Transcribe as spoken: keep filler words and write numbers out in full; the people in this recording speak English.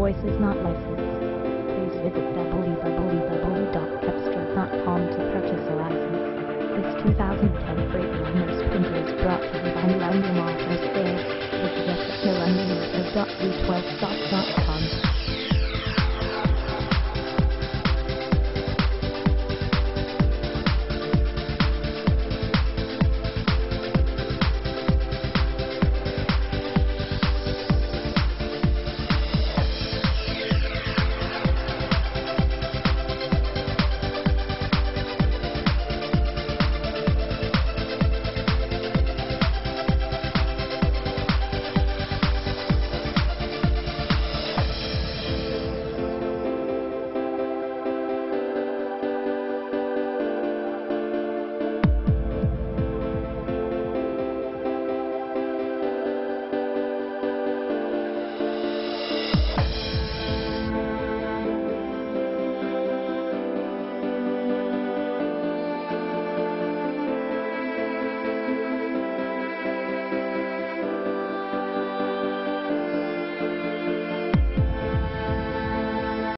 voice is not licensed. Please visit w w w dot epster dot com to purchase a license. This two thousand ten Freight Liners printer is brought to you by Millennium Auto Sales. Visit us at millennium auto dot v twelve stock dot com.